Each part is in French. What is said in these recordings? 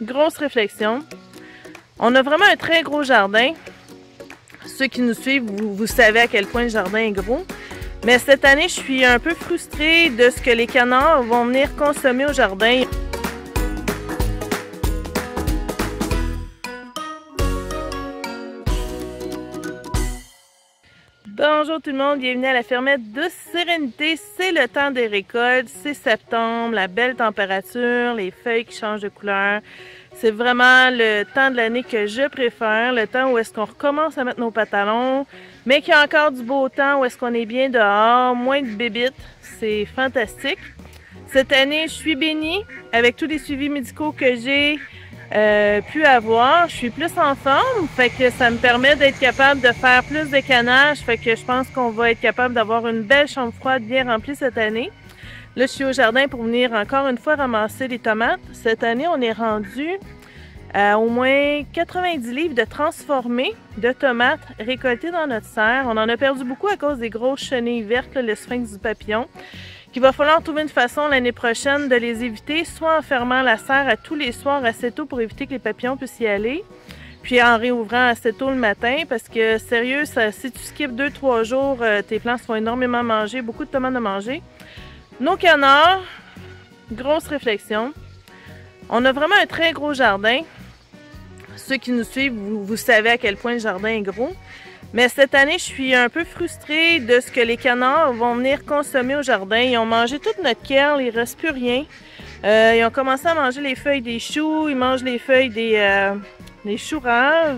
grosse réflexion. On a vraiment un très gros jardin. Ceux qui nous suivent, vous savez à quel point le jardin est gros. Mais cette année, je suis un peu frustrée de ce que les canards vont venir consommer au jardin. Bonjour tout le monde, bienvenue à la fermette de Sérénité. C'est le temps des récoltes, c'est septembre, la belle température, les feuilles qui changent de couleur. C'est vraiment le temps de l'année que je préfère, le temps où est-ce qu'on recommence à mettre nos pantalons, mais qu'il y a encore du beau temps, où est-ce qu'on est bien dehors, moins de bébites, c'est fantastique. Cette année, je suis bénie avec tous les suivis médicaux que j'ai pu avoir. Je suis plus en forme, fait que ça me permet d'être capable de faire plus de canage, fait que je pense qu'on va être capable d'avoir une belle chambre froide bien remplie cette année. Là, je suis au jardin pour venir encore une fois ramasser les tomates. Cette année, on est rendu à au moins 90 livres de transformés de tomates récoltées dans notre serre. On en a perdu beaucoup à cause des grosses chenilles vertes, là, le sphinx du papillon. Qu'il va falloir trouver une façon l'année prochaine de les éviter, soit en fermant la serre à tous les soirs assez tôt pour éviter que les papillons puissent y aller, puis en réouvrant assez tôt le matin, parce que sérieux, si tu skippes 2-3 jours, tes plants se font énormément manger, beaucoup de tomates à manger. Nos canards, grosse réflexion. On a vraiment un très gros jardin. Ceux qui nous suivent, vous savez à quel point le jardin est gros. Mais cette année, je suis un peu frustrée de ce que les canards vont venir consommer au jardin. Ils ont mangé toute notre kale, il ne reste plus rien. Ils ont commencé à manger les feuilles des choux, ils mangent les feuilles des choux raves.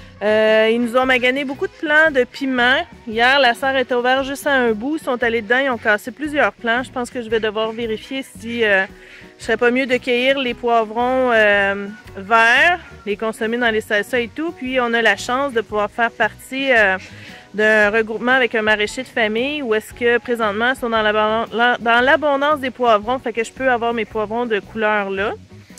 Ils nous ont magané beaucoup de plants de piment. Hier, la serre était ouverte juste à un bout. Ils sont allés dedans, ils ont cassé plusieurs plants. Je pense que je vais devoir vérifier si je serais pas mieux de cueillir les poivrons verts, les consommer dans les salsas et tout. Puis on a la chance de pouvoir faire partie d'un regroupement avec un maraîcher de famille où est-ce que présentement ils sont dans l'abondance des poivrons. Fait que je peux avoir mes poivrons de couleur là.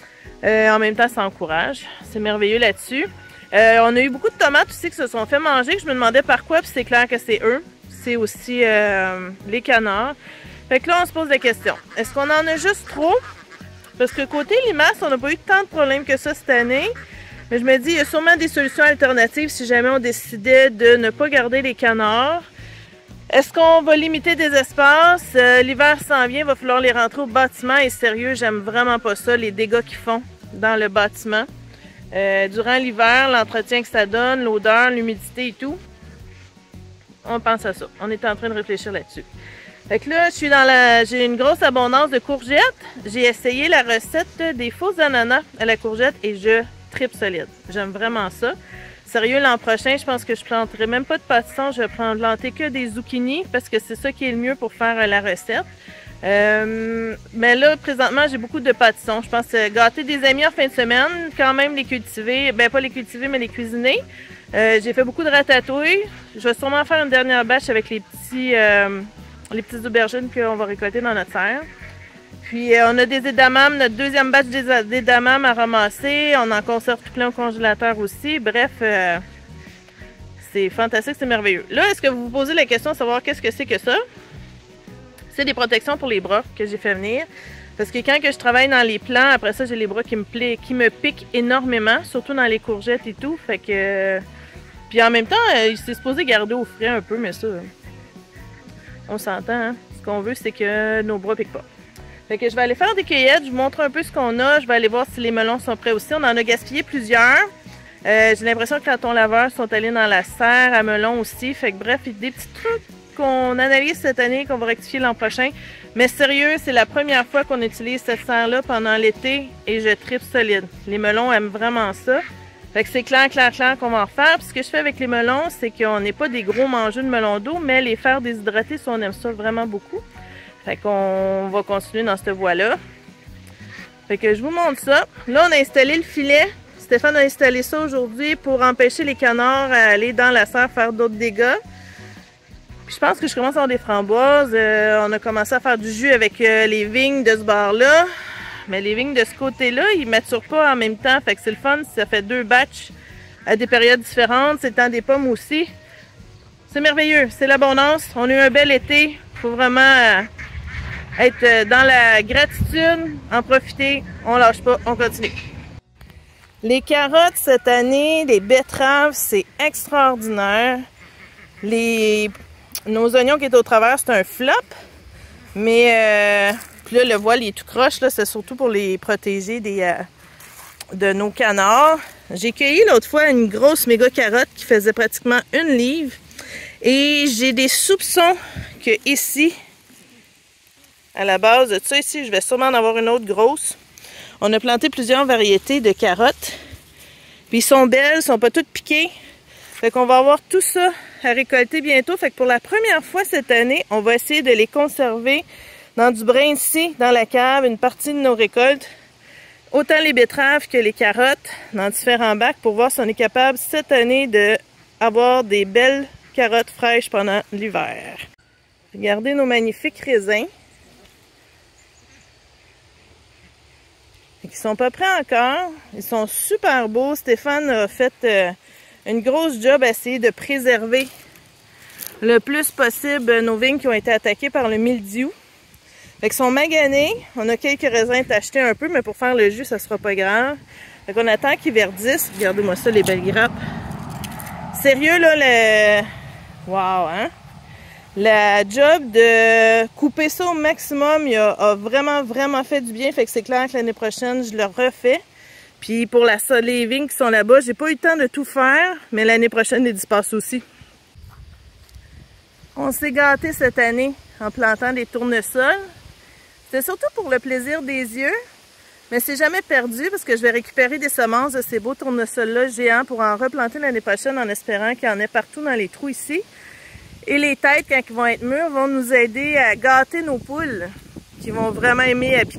En même temps, ça encourage. C'est merveilleux là-dessus. On a eu beaucoup de tomates aussi qui se sont fait manger, que je me demandais par quoi, puis c'est clair que c'est eux. C'est aussi les canards. Fait que là, on se pose des questions. Est-ce qu'on en a juste trop? Parce que côté limaces, on n'a pas eu tant de problèmes que ça cette année. Mais je me dis, il y a sûrement des solutions alternatives si jamais on décidait de ne pas garder les canards. Est-ce qu'on va limiter des espaces? L'hiver s'en vient, il va falloir les rentrer au bâtiment. Et sérieux, j'aime vraiment pas ça, les dégâts qu'ils font dans le bâtiment. Durant l'hiver, l'entretien que ça donne, l'odeur, l'humidité et tout, on pense à ça. On est en train de réfléchir là-dessus. Fait que là, j'ai une grosse abondance de courgettes. J'ai essayé la recette des faux ananas à la courgette et je tripe solide. J'aime vraiment ça. Sérieux, l'an prochain, je pense que je planterai même pas de pâtisson. Je vais planter que des zucchini parce que c'est ça qui est le mieux pour faire la recette. Mais là, présentement, j'ai beaucoup de pâtissons. Je pense gâter des amis en fin de semaine, quand même les cultiver, ben pas les cultiver, mais les cuisiner. J'ai fait beaucoup de ratatouille. Je vais sûrement faire une dernière batch avec les petites aubergines qu'on va récolter dans notre serre. Puis on a des édamames, notre deuxième batch d'édamames à ramasser. On en conserve tout plein au congélateur aussi. Bref, c'est fantastique, c'est merveilleux. Là, est-ce que vous vous posez la question de savoir qu'est-ce que c'est que ça? C'est des protections pour les bras que j'ai fait venir. Parce que quand que je travaille dans les plants, après ça, j'ai les bras qui me piquent énormément, surtout dans les courgettes et tout. Fait que... Puis en même temps, c'est supposé garder au frais un peu, mais ça, on s'entend, hein? Ce qu'on veut, c'est que nos bras piquent pas. Fait que je vais aller faire des cueillettes, je vous montre un peu ce qu'on a. Je vais aller voir si les melons sont prêts aussi. On en a gaspillé plusieurs. J'ai l'impression que quand on laveur sont allés dans la serre à melons aussi. Fait que bref, des petits trucs qu'on analyse cette année, qu'on va rectifier l'an prochain. Mais sérieux, c'est la première fois qu'on utilise cette serre-là pendant l'été et je tripe solide. Les melons aiment vraiment ça. Fait que c'est clair qu'on va en refaire. Puis ce que je fais avec les melons, c'est qu'on n'est pas des gros mangeurs de melons d'eau, mais les faire déshydrater, ça, on aime ça vraiment beaucoup. Fait qu'on va continuer dans cette voie-là. Fait que je vous montre ça. Là, on a installé le filet. Stéphane a installé ça aujourd'hui pour empêcher les canards à aller dans la serre faire d'autres dégâts. Puis je pense que je commence à avoir des framboises. On a commencé à faire du jus avec les vignes de ce bord-là. Mais les vignes de ce côté-là, ils ne maturent pas en même temps. Fait que c'est le fun. Ça fait 2 batchs à des périodes différentes. C'est le temps des pommes aussi. C'est merveilleux. C'est l'abondance. On a eu un bel été. Il faut vraiment être dans la gratitude, en profiter. On lâche pas. On continue. Les carottes cette année, les betteraves, c'est extraordinaire. Nos oignons qui étaient au travers, c'est un flop. Mais puis là, le voile il est tout croche, là, c'est surtout pour les protéger de nos canards. J'ai cueilli l'autre fois une grosse méga carotte qui faisait pratiquement 1 livre. Et j'ai des soupçons que ici, à la base de ça ici, je vais sûrement en avoir une autre grosse. On a planté plusieurs variétés de carottes. Puis ils sont belles, sont pas toutes piquées. Fait qu'on va avoir tout ça à récolter bientôt. Fait que pour la première fois cette année, on va essayer de les conserver dans du brin ici, dans la cave, une partie de nos récoltes. Autant les betteraves que les carottes dans différents bacs pour voir si on est capable cette année d'avoir des belles carottes fraîches pendant l'hiver. Regardez nos magnifiques raisins. Ils sont pas prêts encore. Ils sont super beaux. Stéphane a fait une grosse job à essayer de préserver le plus possible nos vignes qui ont été attaquées par le mildiou. Fait qu'ils sont maganés. On a quelques raisins achetés un peu, mais pour faire le jus, ça sera pas grave. Fait qu'on attend qu'ils verdissent. Regardez-moi ça, les belles grappes. Sérieux, là, wow, hein? La job de couper ça au maximum a vraiment fait du bien. Fait que c'est clair que l'année prochaine, je le refais. Puis pour les vignes qui sont là-bas, j'ai pas eu le temps de tout faire, mais l'année prochaine, les dispasse aussi. On s'est gâtés cette année en plantant des tournesols. C'était surtout pour le plaisir des yeux, mais c'est jamais perdu parce que je vais récupérer des semences de ces beaux tournesols-là géants pour en replanter l'année prochaine en espérant qu'il y en ait partout dans les trous ici. Et les têtes, quand ils vont être mûrs, vont nous aider à gâter nos poules qui vont vraiment aimer à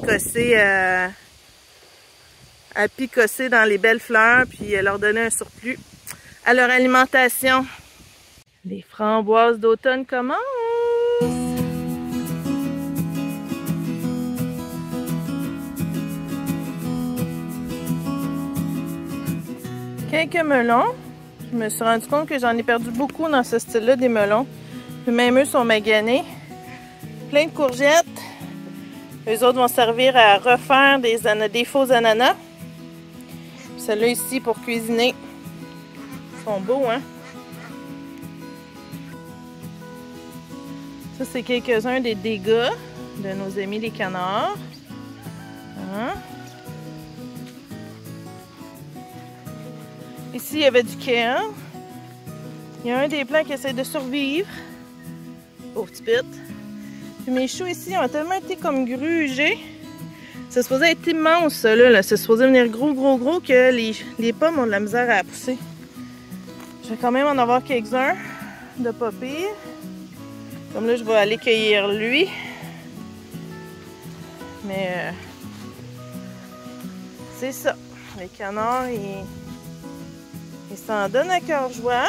picosser dans les belles fleurs puis leur donner un surplus à leur alimentation. Les framboises d'automne commencent! Quelques melons. Je me suis rendu compte que j'en ai perdu beaucoup dans ce style-là des melons. Puis même eux sont maganés. Plein de courgettes. Eux autres vont servir à refaire des faux ananas. Ceux-là ici pour cuisiner. Ils sont beaux, hein? Ça, c'est quelques-uns des dégâts de nos amis les canards. Hein? Ici, il y avait du kale. Il y a un des plants qui essaie de survivre. Pauvre petit pit. Puis mes choux ici ont tellement été comme grugés. C'est supposé être immense, ça, là. C'est supposé venir gros que les pommes ont de la misère à pousser. Je vais quand même en avoir quelques-uns de pas pire. Comme là, je vais aller cueillir lui. Mais c'est ça. Les canards, ils s'en donnent à cœur joie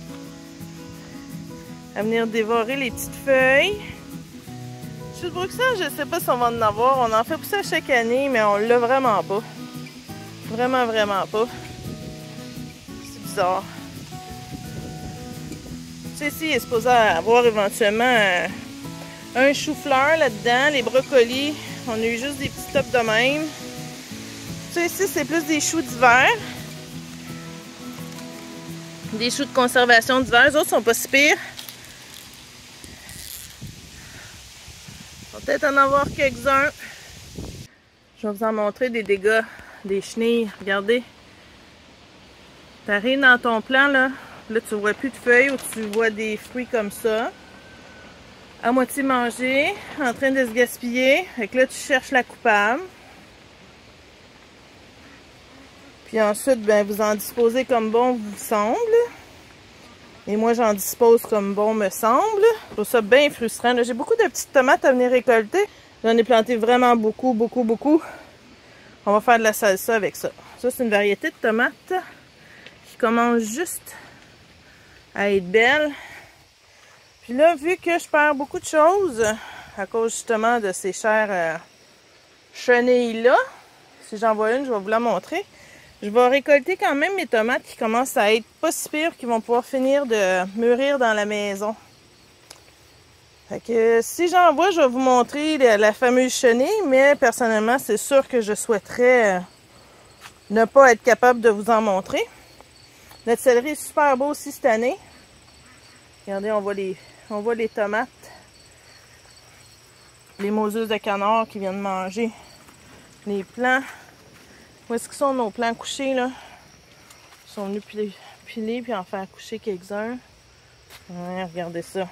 à venir dévorer les petites feuilles. Chou de Bruxelles, je ne sais pas si on va en avoir. On en fait pousser à chaque année, mais on l'a vraiment pas. Vraiment pas. C'est bizarre. Ici, il est supposé avoir éventuellement un chou-fleur là-dedans. Les brocolis, on a eu juste des petits tops de même. Ça ici, c'est plus des choux d'hiver. Des choux de conservation d'hiver. Les autres sont pas si pires. On va peut-être en avoir quelques-uns. Je vais vous en montrer des dégâts des chenilles. Regardez. T'arrives dans ton plan, là. Là, tu vois plus de feuilles ou tu vois des fruits comme ça. À moitié mangés, en train de se gaspiller. Fait que là, tu cherches la coupable. Puis ensuite, ben, vous en disposez comme bon vous semble. Et moi, j'en dispose comme bon me semble. Je trouve ça bien frustrant. J'ai beaucoup de petites tomates à venir récolter. J'en ai planté vraiment beaucoup. On va faire de la salsa avec ça. Ça, c'est une variété de tomates qui commence juste à être belle. Puis là, vu que je perds beaucoup de choses à cause justement de ces chères chenilles-là, si j'en vois une, je vais vous la montrer. Je vais récolter quand même mes tomates qui commencent à être pas si pires, qui vont pouvoir finir de mûrir dans la maison. Fait que si j'en vois, je vais vous montrer la fameuse chenille, mais personnellement, c'est sûr que je souhaiterais ne pas être capable de vous en montrer. Notre céleri est super beau aussi cette année. Regardez, on voit les tomates. Les moseuses de canard qui viennent manger les plants. Où est-ce qu'ils sont nos plants couchés là? Ils sont venus piler puis en faire coucher quelques-uns. Ouais, regardez ça.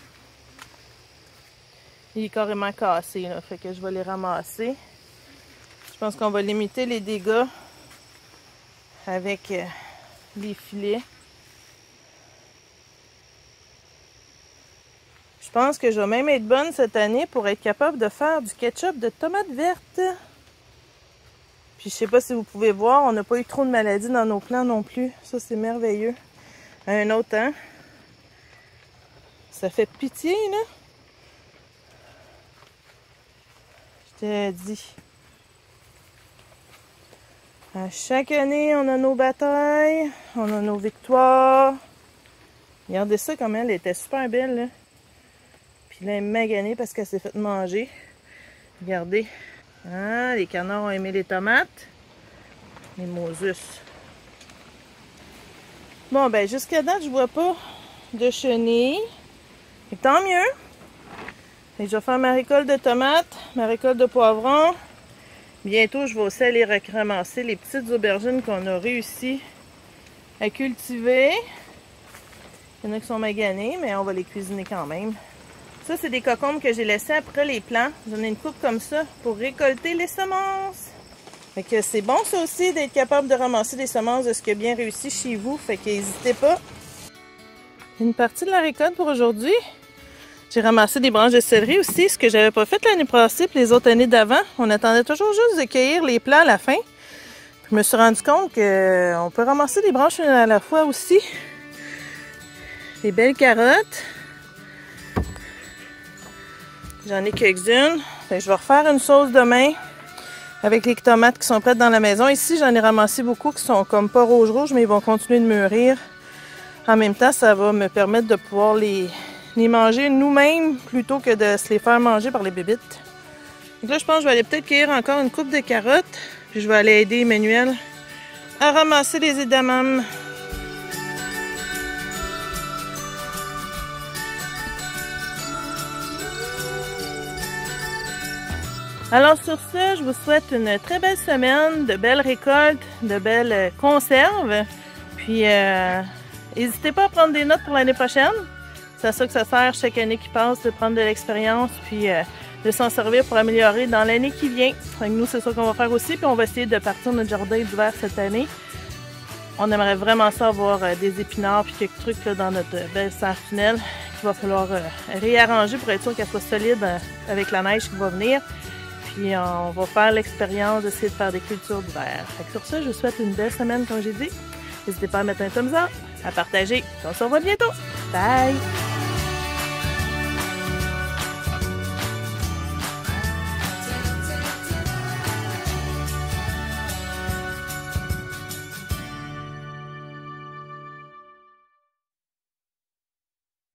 Il est carrément cassé là, fait que je vais les ramasser. Je pense qu'on va limiter les dégâts avec les filets. Je pense que je vais même être bonne cette année pour être capable de faire du ketchup de tomates vertes. Puis je sais pas si vous pouvez voir, on n'a pas eu trop de maladies dans nos plants non plus. Ça, c'est merveilleux. Un autre, hein? Ça fait pitié, là. Je te dis. À chaque année, on a nos batailles, on a nos victoires. Regardez ça, comme elle était super belle, là. Puis là, elle est maganée parce qu'elle s'est fait manger. Regardez. Ah, les canards ont aimé les tomates. Les Moses. Bon, ben, jusqu'à date, je vois pas de chenilles. Et tant mieux. Et je vais faire ma récolte de tomates, ma récolte de poivrons. Bientôt, je vais aussi aller ramasser les petites aubergines qu'on a réussi à cultiver. Il y en a qui sont maganés, mais on va les cuisiner quand même. Ça, c'est des cocombes que j'ai laissés après les plants. J'en ai une coupe comme ça pour récolter les semences. Fait que c'est bon ça aussi d'être capable de ramasser des semences de ce qui a bien réussi chez vous. Fait que n'hésitez pas. Une partie de la récolte pour aujourd'hui. J'ai ramassé des branches de céleri aussi, ce que j'avais pas fait l'année passée et les autres années d'avant. On attendait toujours juste de cueillir les plants à la fin. Puis je me suis rendu compte qu'on peut ramasser des branches à la fois aussi. Des belles carottes. J'en ai quelques-unes. Je vais refaire une sauce demain avec les tomates qui sont prêtes dans la maison. Ici, j'en ai ramassé beaucoup qui sont comme pas rouge-rouge, mais ils vont continuer de mûrir. En même temps, ça va me permettre de pouvoir les manger nous-mêmes plutôt que de se les faire manger par les bébites. Donc là, je pense que je vais aller peut-être cueillir encore une coupe de carottes. Puis je vais aller aider Emmanuel à ramasser les edamame. Alors sur ce, je vous souhaite une très belle semaine, de belles récoltes, de belles conserves. Puis n'hésitez pas à prendre des notes pour l'année prochaine. C'est à ça que ça sert chaque année qui passe, de prendre de l'expérience puis de s'en servir pour améliorer dans l'année qui vient. Donc nous, c'est ça qu'on va faire aussi. Puis on va essayer de partir notre jardin d'hiver cette année. On aimerait vraiment ça avoir des épinards puis quelques trucs là, dans notre belle serre tunnel qu'il va falloir réarranger pour être sûr qu'elle soit solide avec la neige qui va venir. Puis on va faire l'expérience d'essayer de faire des cultures d'hiver. Sur ça, je vous souhaite une belle semaine, comme j'ai dit. N'hésitez pas à mettre un thumbs up, à partager. On se revoit bientôt. Bye!